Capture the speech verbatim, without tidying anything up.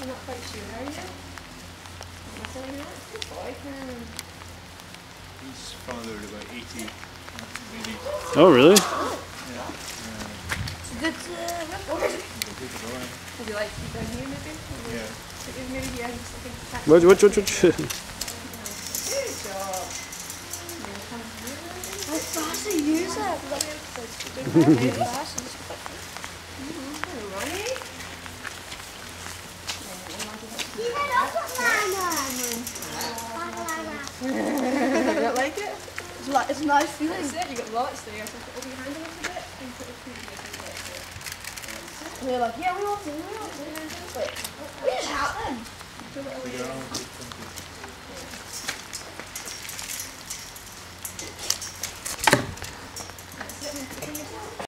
I'm not quite sure, are you? Good boy. He's fathered about eighty babies. Oh, really? Oh. Yeah. So that's uh, report. Would you like to keep down here maybe? Yeah. Maybe yeah, just like a Watch, watch, watch, watch. Good job. How fast I use it? Very fast. Running. You had also banana. You don't like it? It's like it's a nice feeling. That's it, you got lots there. So put over your hand a little bit and put it through your And they're like, yeah, we want to, we want to. But we just have them. Figure out.